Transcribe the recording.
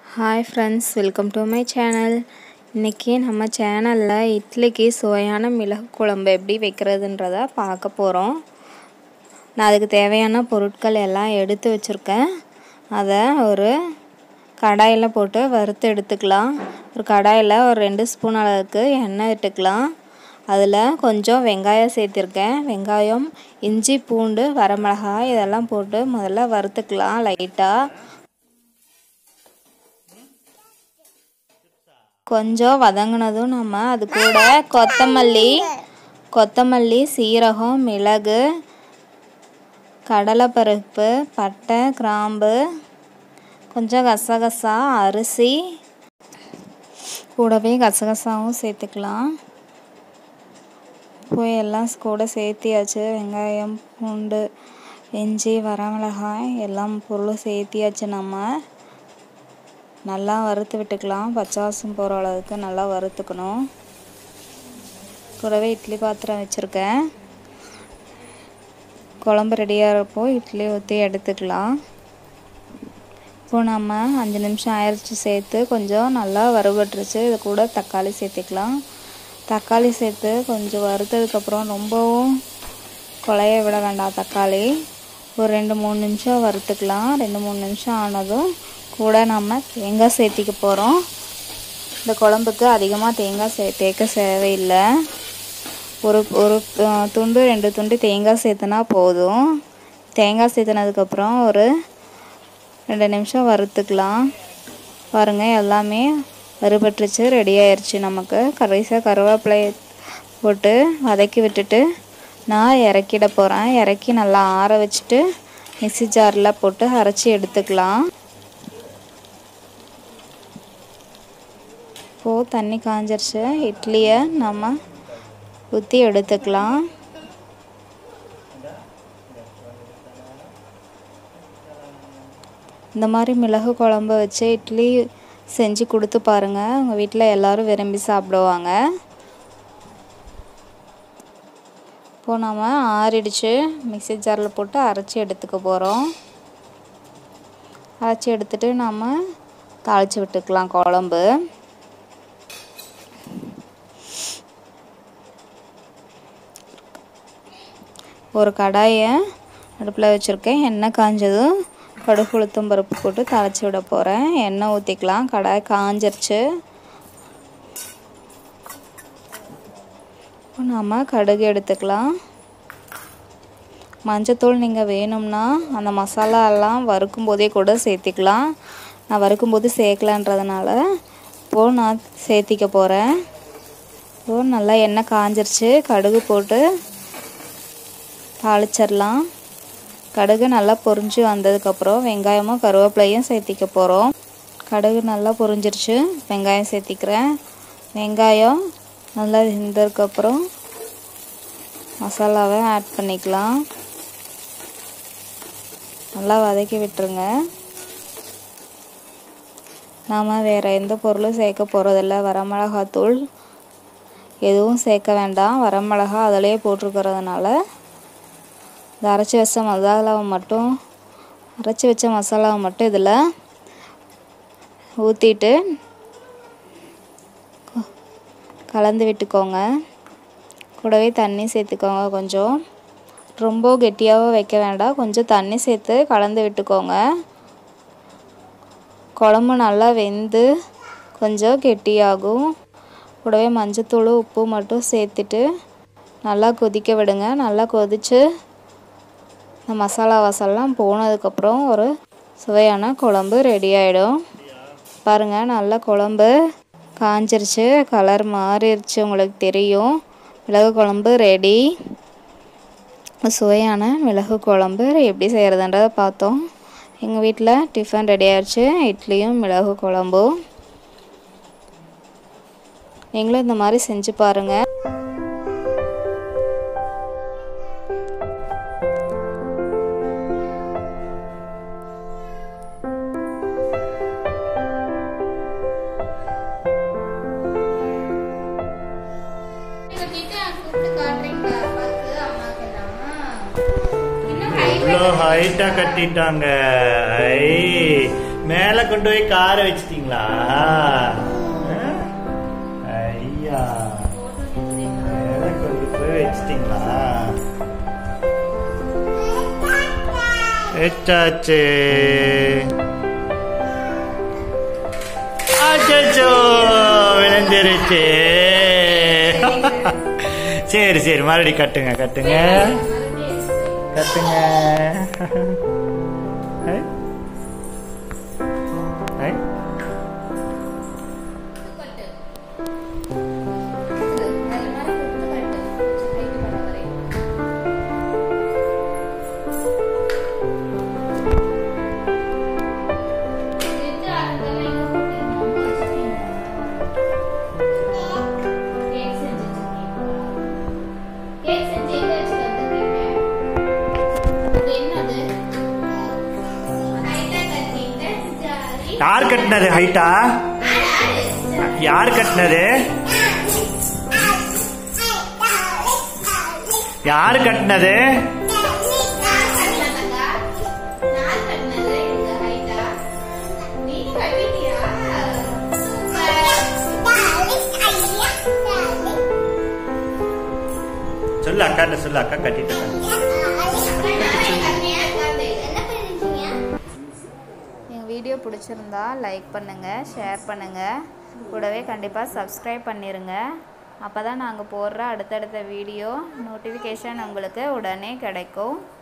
Hi friends, welcome to my channel. இன்னைக்கு நம்ம சேனல்ல இட்லிக்கு சுவையான மிளகு குழம்பு எப்படி வைக்கிறதுன்றத பார்க்க போறோம். நான் அதுக்கு தேவையான பொருட்கள் எல்லாம் எடுத்து வச்சிருக்கேன். அத ஒரு கடாயில போட்டு வறுத்து எடுத்துக்கலாம். ஒரு கடாயில ஒரு 2 ஸ்பூன் அளவுக்கு எண்ணெய் விட்டுக்கலாம். அதுல கொஞ்சம் வெங்காயம் சேர்த்திருக்கேன். வெங்காயம், இஞ்சி, பூண்டு, வரமிளகாய் இதெல்லாம் போட்டு முதல்ல வறுத்துக்கலாம் லைட்டா. கொஞ்சம் வதங்கினதும் நம்ம அது கூட கொத்தமல்லி, சீரகம், மிளகு, கடலைப்பருப்பு, பட்டை, கிராம்பு, கொஞ்சம் கசகசா, அரிசி, கூடவே கசகசாவும் சேர்த்துக்கலாம். இப்போ எல்லாம் கூட சேர்த்தியாச்சு. வெங்காயம், பூண்டு, இஞ்சி, வரமிளகாய் எல்லாம் பொருளும் சேர்த்தியாச்சு. நம்ம நல்லா வறுத்து விட்டுக்கலாம். பச்சை வாசம் போகிற அளவுக்கு நல்லா வறுத்துக்கணும். கூடவே இட்லி பாத்திரம் வச்சுருக்கேன். குழம்பு ரெடியாகிறப்போ இட்லி ஊற்றி எடுத்துக்கலாம். இப்போ நம்ம 5 நிமிஷம் ஆயிடுச்சு சேர்த்து கொஞ்சம் நல்லா வறுபட்டுருச்சு. இது கூட தக்காளி சேர்த்துக்கலாம். தக்காளி சேர்த்து கொஞ்சம் வறுத்ததுக்கப்புறம் ரொம்பவும் குழைய விட வேண்டாம். தக்காளி ஒரு 2-3 நிமிஷம் வறுத்துக்கலாம். 2-3 நிமிஷம் ஆனதும் கூட நம்ம தேங்காய் சேர்த்திக்க போகிறோம். இந்த குழம்புக்கு அதிகமாக தேங்காய் சேர்க்க தேவையில்லை. ஒரு துண்டு 2 துண்டு தேங்காய் சேர்த்துனா போதும். தேங்காய் சேர்த்துனதுக்கப்புறம் ஒரு 2 நிமிஷம் வறுத்துக்கலாம். பாருங்கள், எல்லாமே வறுபட்டுருச்சு, ரெடி ஆயிடுச்சு. நமக்கு கடைசியாக கருவேப்பிலை போட்டு வதக்கி விட்டுட்டு நான் இறக்கிட போகிறேன். இறக்கி நல்லா ஆற வச்சுட்டு மிக்ஸி ஜாரில் போட்டு அரைச்சி எடுத்துக்கலாம். இப்போது தண்ணி காஞ்சிருச்சு. இட்லியை நம்ம ஊற்றி எடுத்துக்கலாம். இந்த மாதிரி மிளகு குழம்பு வச்சு இட்லி செஞ்சு கொடுத்து பாருங்கள். உங்கள் வீட்டில் எல்லோரும் விரும்பி சாப்பிடுவாங்க. இப்போது நம்ம ஆறிடுச்சு. மிக்ஸி ஜாரில் போட்டு அரைச்சி எடுத்துக்க போகிறோம். அரைச்சி எடுத்துட்டு நம்ம தாளித்து விட்டுக்கலாம் குழம்பு. ஒரு கடாயை அடுப்பில் வச்சுருக்கேன். எண்ணெய் காஞ்சதும் கடுகு, உளுத்தம் பருப்பு போட்டு தாளித்து விட போகிறேன். எண்ணெய் ஊற்றிக்கலாம். கடாய் காஞ்சிருச்சு. இப்போ நம்ம கடுகு எடுத்துக்கலாம். மஞ்சத்தூள் நீங்கள் வேணும்னா அந்த மசாலா எல்லாம் வறுக்கும் போதே கூட சேர்த்திக்கலாம். நான் வறுக்கும்போது சேர்க்கலான்றதுனால இப்போது நான் சேர்த்திக்க போகிறேன். இப்போது நல்லா எண்ணெய் காஞ்சிருச்சு. கடுகு போட்டு தாளிச்சிடலாம். கடுகு நல்லா பொரிஞ்சு வந்ததுக்கப்புறம் வெங்காயமும் கருவேப்பிலையும் சேர்த்திக்க போகிறோம். கடுகு நல்லா பொரிஞ்சிருச்சு. வெங்காயம் சேர்த்திக்கிறேன். வெங்காயம் நல்லா வெந்ததுக்கப்புறம் மசாலாவை ஆட் பண்ணிக்கலாம். நல்லா வதக்கி விட்டுருங்க. நாம் வேறு எந்த பொருளும் சேர்க்க போகிறதில்ல. வரமிளகாத்தூள் எதுவும் சேர்க்க வேண்டாம். வரமிளகா அதிலே போட்டிருக்கிறதுனால இந்த அரைச்சி வச்ச மசாலாவை மட்டும் இதில் ஊற்றிட்டு கலந்து விட்டுக்கோங்க. கூடவே தண்ணி சேர்த்துக்கோங்க. கொஞ்சம் ரொம்ப கெட்டியாகவும் வைக்க வேண்டாம். கொஞ்சம் தண்ணி சேர்த்து கலந்து விட்டுக்கோங்க. குழம்பு நல்லா வெந்து கொஞ்சம் கெட்டியாகும். கூடவே மஞ்சத்தூள், உப்பு மட்டும் சேர்த்துட்டு நல்லா கொதிக்க விடுங்க. நல்லா கொதித்து இந்த மசாலா வாசல்லாம் போனதுக்கப்புறம் ஒரு சுவையான குழம்பு ரெடி ஆகிடும். பாருங்கள், நல்லா குழம்பு காஞ்சிருச்சு. கலர் மாறிடுச்சு, உங்களுக்கு தெரியும். மிளகு குழம்பு ரெடி. சுவையான மிளகு குழம்பு எப்படி செய்கிறதுன்றதை பார்த்தோம். எங்கள் வீட்டில் டிஃபன் ரெடி ஆகிடுச்சு. இட்லியும் மிளகு குழம்பும். நீங்களும் இந்த மாதிரி செஞ்சு பாருங்கள். ஹைட்டா கட்டிட்டாங்க. மேல கொண்டு போய் காரை வச்சிட்டீங்களா? ஐயா, மேல கொண்டு போய் வச்சிட்டீங்களா? வச்சாச்சு. அச்சோ, விழுந்துருச்சு. சரி சரி, மறுபடியும் கட்டுங்க கட்டுங்க கட்டுங்க. யார் கட்டினது ஹைட்டா? யார் கட்டினது? யார் கட்டினது? சொல்லு அக்கா, சொல்லு அக்கா கட்டிட்டு. வீடியோ பிடிச்சிருந்தா லைக் பண்ணுங்கள், ஷேர் பண்ணுங்கள், கூடவே கண்டிப்பாக சப்ஸ்கிரைப் பண்ணிடுங்க. அப்போ தான் நாங்கள் போடுற அடுத்தடுத்த வீடியோ நோட்டிஃபிகேஷன் உங்களுக்கு உடனே கிடைக்கும்.